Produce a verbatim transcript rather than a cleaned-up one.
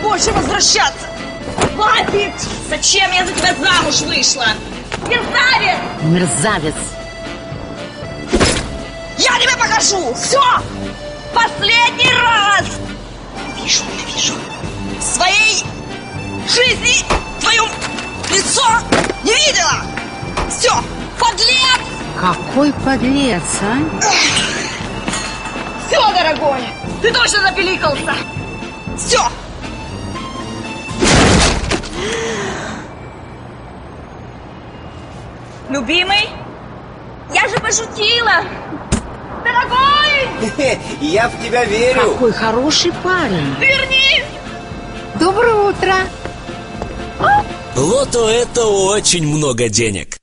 больше возвращаться! Хватит! Зачем я за тебя замуж вышла? Мерзавец! Мерзавец! Я тебе покажу! Все! Последний раз! Вижу, я вижу. В своей жизни твое лицо не видела! Все! Подлец! Какой подлец, а? Все, дорогой! Ты точно запеликался! Все! Любимый, я же пошутила! Дорогой! Я в тебя верю! Какой хороший парень! Вернись! Доброе утро! Лото — это очень много денег.